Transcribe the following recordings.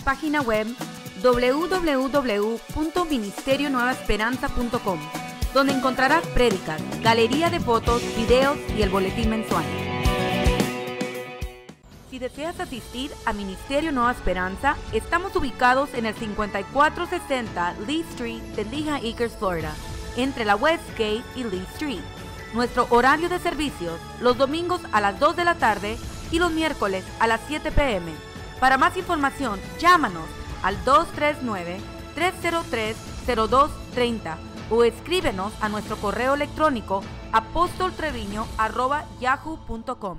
página web www.ministerionuevaesperanza.com, donde encontrarás prédicas, galería de fotos, videos y el boletín mensual. Si deseas asistir a Ministerio Nueva Esperanza, estamos ubicados en el 5460 Lee Street de Lehigh Acres, Florida, entre la Westgate y Lee Street. Nuestro horario de servicios, los domingos a las 2 de la tarde y los miércoles a las 7 p.m. Para más información, llámanos al 239-303-0230 o escríbenos a nuestro correo electrónico apostoltreviño@yahoo.com.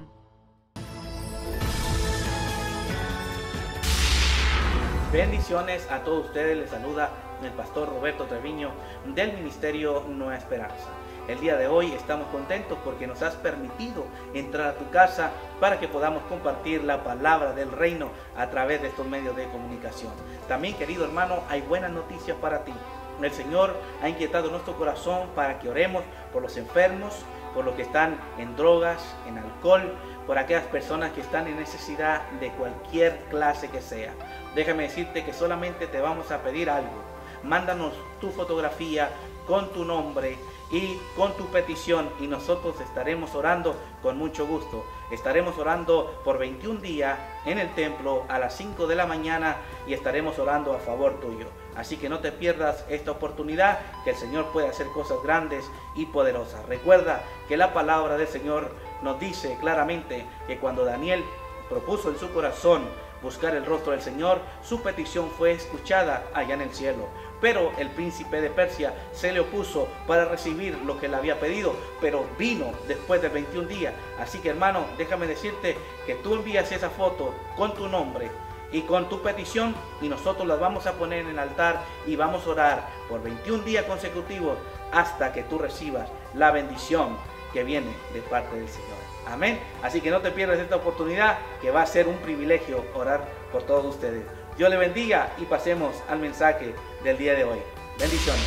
Bendiciones a todos ustedes, les saluda el pastor Roberto Treviño del Ministerio Nueva Esperanza. El día de hoy estamos contentos porque nos has permitido entrar a tu casa para que podamos compartir la palabra del reino a través de estos medios de comunicación. También, querido hermano, hay buenas noticias para ti. El Señor ha inquietado nuestro corazón para que oremos por los enfermos, por los que están en drogas, en alcohol, por aquellas personas que están en necesidad de cualquier clase que sea. Déjame decirte que solamente te vamos a pedir algo. Mándanos tu fotografía con tu nombre y con tu petición y nosotros estaremos orando con mucho gusto. Estaremos orando por 21 días en el templo a las 5 de la mañana y estaremos orando a favor tuyo. Así que no te pierdas esta oportunidad, que el Señor puede hacer cosas grandes y poderosas. Recuerda que la palabra del Señor nos dice claramente que cuando Daniel propuso en su corazón buscar el rostro del Señor, su petición fue escuchada allá en el cielo. Pero el príncipe de Persia se le opuso para recibir lo que le había pedido, pero vino después de 21 días. Así que, hermano, déjame decirte que tú envías esa foto con tu nombre y con tu petición y nosotros las vamos a poner en el altar y vamos a orar por 21 días consecutivos hasta que tú recibas la bendición que viene de parte del Señor. Amén. Así que no te pierdas esta oportunidad, que va a ser un privilegio orar por todos ustedes. Dios le bendiga y pasemos al mensaje del día de hoy. Bendiciones.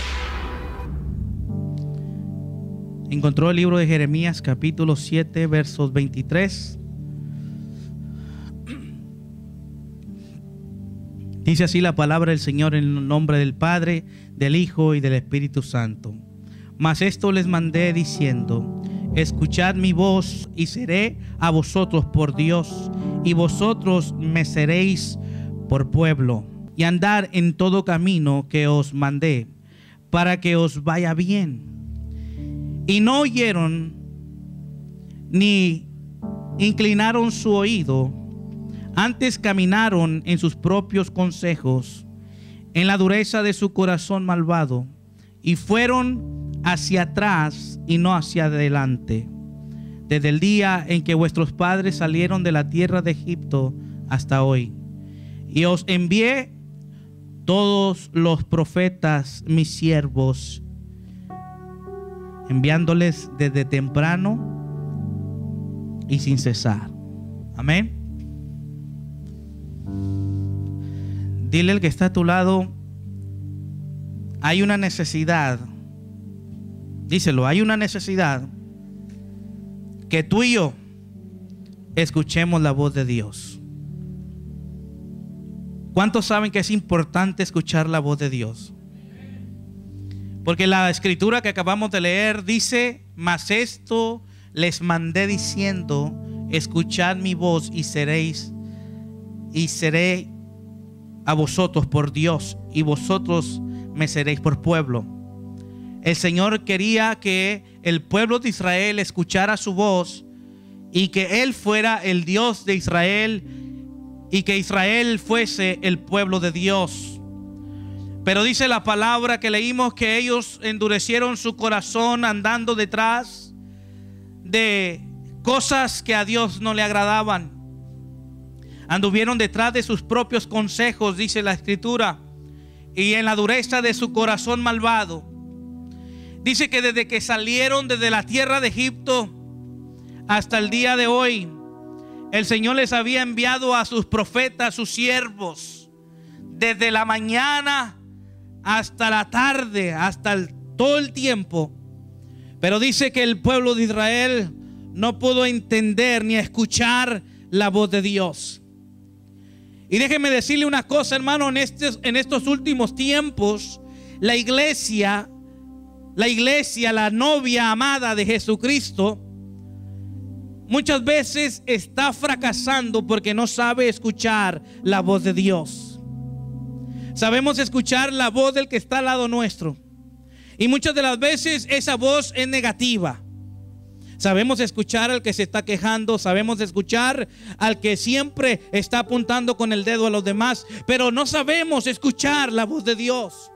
Encontró el libro de Jeremías capítulo 7 versos 23. Dice así la palabra del Señor, en el nombre del Padre, del Hijo y del Espíritu Santo. Mas esto les mandé diciendo: escuchad mi voz y seré a vosotros por Dios, y vosotros me seréis por pueblo, y andar en todo camino que os mandé, para que os vaya bien. Y no oyeron ni inclinaron su oído, antes caminaron en sus propios consejos, en la dureza de su corazón malvado, y fueron hacia atrás y no hacia adelante, desde el día en que vuestros padres salieron de la tierra de Egipto hasta hoy. Y os envié todos los profetas, mis siervos, enviándoles desde temprano y sin cesar. Amén. Dile al que está a tu lado: hay una necesidad. Díselo, hay una necesidad que tú y yo escuchemos la voz de Dios. ¿Cuántos saben que es importante escuchar la voz de Dios? Porque la escritura que acabamos de leer dice: mas esto les mandé diciendo, escuchad mi voz y seré a vosotros por Dios, y vosotros me seréis por pueblo. El Señor quería que el pueblo de Israel escuchara su voz y que Él fuera el Dios de Israel y que Israel fuese el pueblo de Dios. Pero dice la palabra que leímos que ellos endurecieron su corazón andando detrás de cosas que a Dios no le agradaban. Anduvieron detrás de sus propios consejos, dice la escritura, y en la dureza de su corazón malvado. Dice que desde que salieron desde la tierra de Egipto hasta el día de hoy, el Señor les había enviado a sus profetas, sus siervos, desde la mañana hasta la tarde, hasta todo el tiempo. Pero dice que el pueblo de Israel no pudo entender ni escuchar la voz de Dios. Y déjeme decirle una cosa, hermano, en estos últimos tiempos, la iglesia, la novia amada de Jesucristo, muchas veces está fracasando porque no sabe escuchar la voz de Dios. Sabemos escuchar la voz del que está al lado nuestro, y muchas de las veces esa voz es negativa. Sabemos escuchar al que se está quejando, sabemos escuchar al que siempre está apuntando con el dedo a los demás, pero no sabemos escuchar la voz de Dios.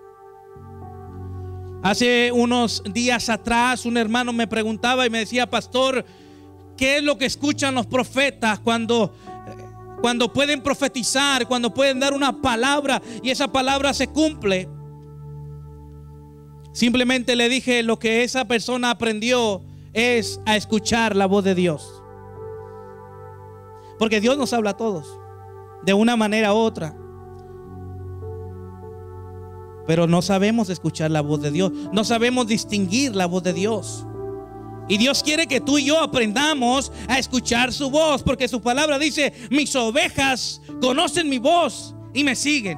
Hace unos días atrás un hermano me preguntaba y me decía: pastor, ¿qué es lo que escuchan los profetas cuando pueden profetizar, cuando pueden dar una palabra y esa palabra se cumple? Simplemente le dije: lo que esa persona aprendió es a escuchar la voz de Dios. Porque Dios nos habla a todos de una manera u otra, pero no sabemos escuchar la voz de Dios, no sabemos distinguir la voz de Dios. Y Dios quiere que tú y yo aprendamos a escuchar su voz, porque su palabra dice: mis ovejas conocen mi voz y me siguen.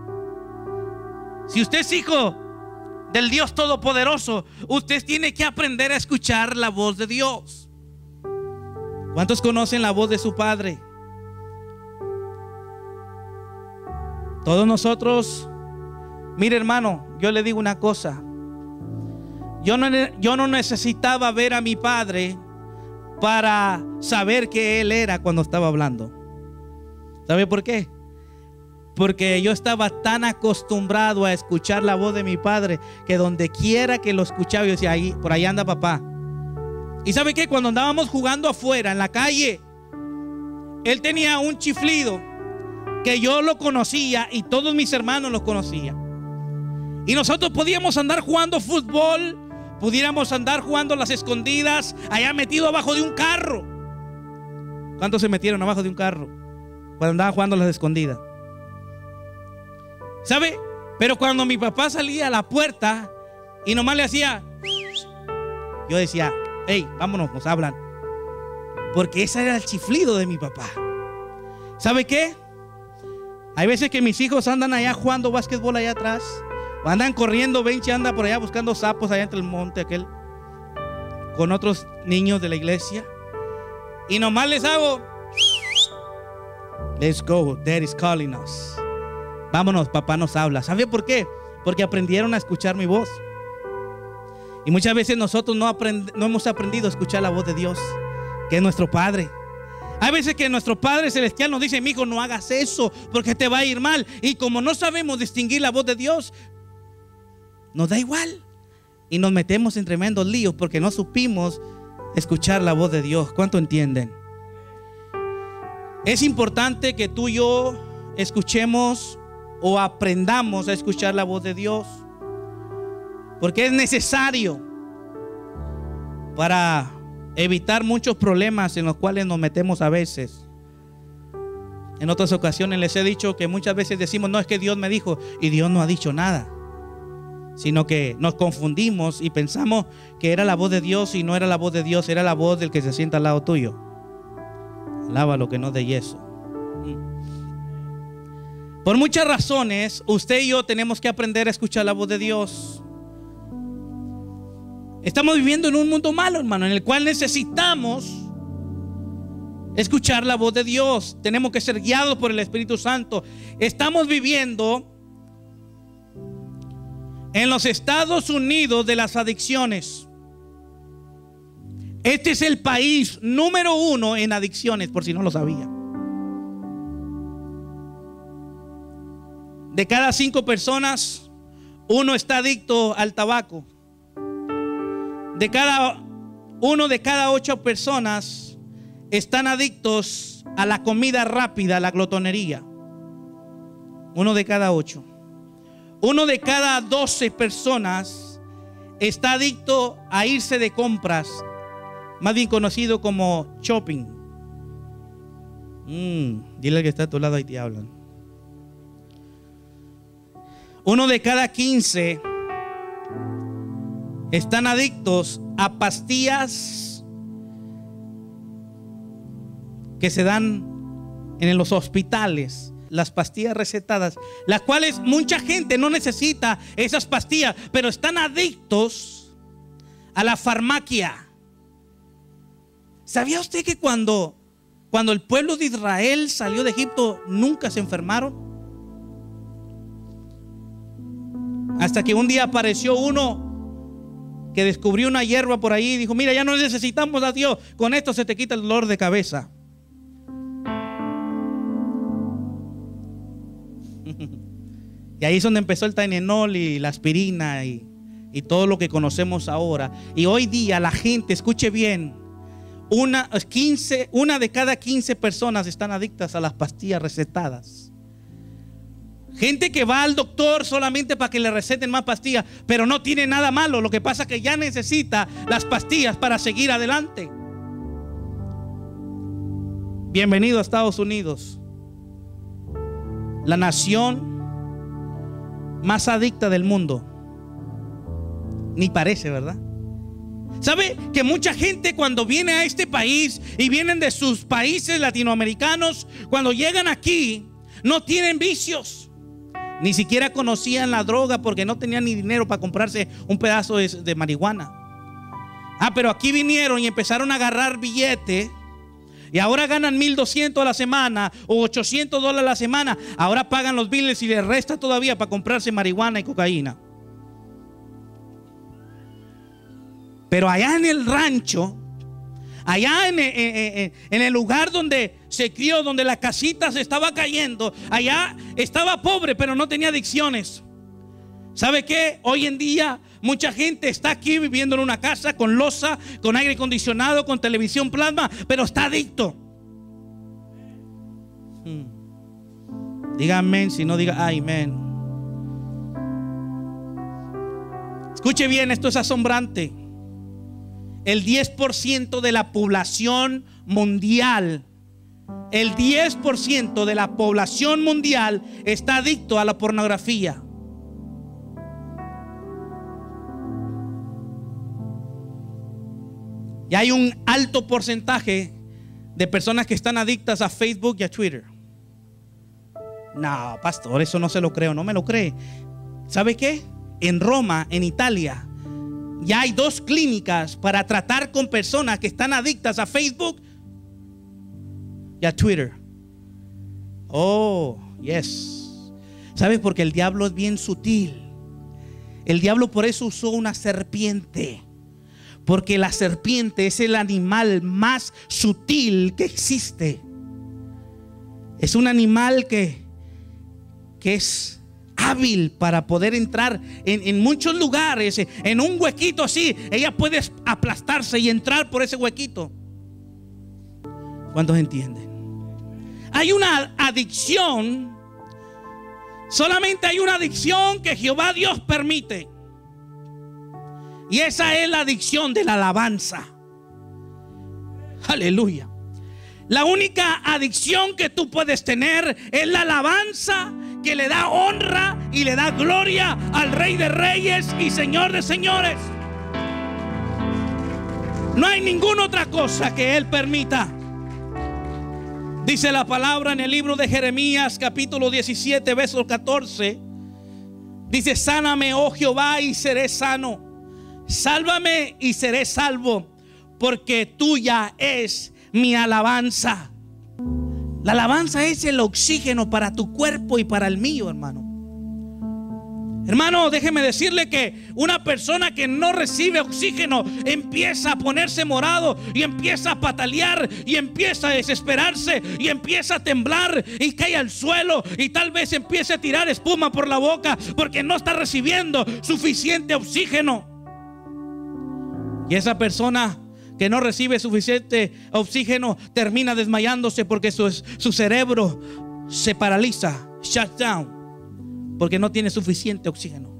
Si usted es hijo del Dios Todopoderoso, usted tiene que aprender a escuchar la voz de Dios. ¿Cuántos conocen la voz de su Padre? Todos nosotros. Mire, hermano, yo le digo una cosa: yo no necesitaba ver a mi padre para saber que él era cuando estaba hablando. ¿Sabe por qué? Porque yo estaba tan acostumbrado a escuchar la voz de mi padre que donde quiera que lo escuchaba yo decía: ahí, por ahí anda papá. Y ¿sabe qué? Cuando andábamos jugando afuera en la calle, él tenía un chiflido que yo lo conocía y todos mis hermanos lo conocían. Y nosotros podíamos andar jugando fútbol, pudiéramos andar jugando las escondidas allá metido abajo de un carro. ¿Cuántos se metieron abajo de un carro cuando andaban jugando las escondidas? ¿Sabe? Pero cuando mi papá salía a la puerta y nomás le hacía, yo decía: hey, vámonos, nos hablan. Porque ese era el chiflido de mi papá. ¿Sabe qué? Hay veces que mis hijos andan allá jugando básquetbol allá atrás, o andan corriendo, Benchi anda por allá buscando sapos allá entre el monte aquel con otros niños de la iglesia, y nomás les hago: let's go, Dad is calling us. Vámonos, papá nos habla. ¿Sabe por qué? Porque aprendieron a escuchar mi voz. Y muchas veces nosotros no hemos aprendido a escuchar la voz de Dios, que es nuestro Padre. Hay veces que nuestro Padre Celestial nos dice: mi hijo, no hagas eso porque te va a ir mal. Y como no sabemos distinguir la voz de Dios, nos da igual y nos metemos en tremendos líos porque no supimos escuchar la voz de Dios. ¿Cuánto entienden? Es importante que tú y yo escuchemos o aprendamos a escuchar la voz de Dios, porque es necesario para evitar muchos problemas en los cuales nos metemos a veces. En otras ocasiones les he dicho que muchas veces decimos: no, es que Dios me dijo, y Dios no ha dicho nada, sino que nos confundimos y pensamos que era la voz de Dios y no era la voz de Dios, era la voz del que se sienta al lado tuyo. Alaba lo que no de yeso. Por muchas razones, usted y yo tenemos que aprender a escuchar la voz de Dios. Estamos viviendo en un mundo malo, hermano, en el cual necesitamos escuchar la voz de Dios. Tenemos que ser guiados por el Espíritu Santo. Estamos viviendo en los Estados Unidos de las adicciones. Este es el país número 1 en adicciones, por si no lo sabía. De cada 5 personas, 1 está adicto al tabaco. De cada 8 personas están adictos a la comida rápida, a la glotonería. 1 de cada 8. 1 de cada 12 personas está adicto a irse de compras, más bien conocido como shopping. Dile al que está a tu lado, ahí te hablan. 1 de cada 15 están adictos a pastillas que se dan en los hospitales, las pastillas recetadas, las cuales mucha gente no necesita esas pastillas, pero están adictos a la farmacia. ¿Sabía usted que cuando el pueblo de Israel salió de Egipto nunca se enfermaron? Hasta que un día apareció uno que descubrió una hierba por ahí y dijo: mira, ya no necesitamos a Dios, con esto se te quita el dolor de cabeza. Y ahí es donde empezó el Tylenol y la aspirina y todo lo que conocemos ahora. Y hoy día la gente, escuche bien, una de cada 15 personas están adictas a las pastillas recetadas. Gente que va al doctor solamente para que le receten más pastillas, pero no tiene nada malo. Lo que pasa es que ya necesita las pastillas para seguir adelante. Bienvenido a Estados Unidos, la nación más adicta del mundo. Ni parece, ¿verdad? ¿Sabe que mucha gente cuando viene a este país y vienen de sus países latinoamericanos, cuando llegan aquí no tienen vicios? Ni siquiera conocían la droga porque no tenían ni dinero para comprarse un pedazo de marihuana. Pero aquí vinieron y empezaron a agarrar billete. Y ahora ganan $1,200 a la semana o $800 a la semana. Ahora pagan los biles y les resta todavía para comprarse marihuana y cocaína. Pero allá en el rancho, allá en el lugar donde se crió, donde la casita se estaba cayendo, allá estaba pobre pero no tenía adicciones. ¿Sabe qué? Hoy en día mucha gente está aquí viviendo en una casa con loza, con aire acondicionado, con televisión plasma, pero está adicto. Diga amén, si no diga amén. Escuche bien, esto es asombrante. El 10% de la población mundial, el 10% de la población mundial está adicto a la pornografía. Y hay un alto porcentaje de personas que están adictas a Facebook y a Twitter. No, pastor, eso no se lo creo, no me lo cree. ¿Sabe qué? En Roma, en Italia, ya hay 2 clínicas para tratar con personas que están adictas a Facebook y a Twitter. Oh, yes. ¿Sabes? Porque el diablo es bien sutil. El diablo por eso usó una serpiente. Porque la serpiente es el animal más sutil que existe. Es un animal que es hábil para poder entrar en muchos lugares. En un huequito así, ella puede aplastarse y entrar por ese huequito. ¿Cuántos entienden? Hay una adicción. Solamente hay una adicción que Jehová Dios permite. Y esa es la adicción de la alabanza. Aleluya. La única adicción que tú puedes tener es la alabanza que le da honra y le da gloria al Rey de Reyes y Señor de Señores. No hay ninguna otra cosa que Él permita. Dice la palabra en el libro de Jeremías capítulo 17 verso 14. Dice: sáname, oh Jehová, y seré sano. Sálvame y seré salvo, porque tuya es mi alabanza. La alabanza es el oxígeno para tu cuerpo y para el mío, hermano. Hermano, déjeme decirle que una persona que no recibe oxígeno empieza a ponerse morado y empieza a patalear y empieza a desesperarse y empieza a temblar y cae al suelo y tal vez empiece a tirar espuma por la boca porque no está recibiendo suficiente oxígeno. Y esa persona que no recibe suficiente oxígeno termina desmayándose porque su cerebro se paraliza, shut down, porque no tiene suficiente oxígeno.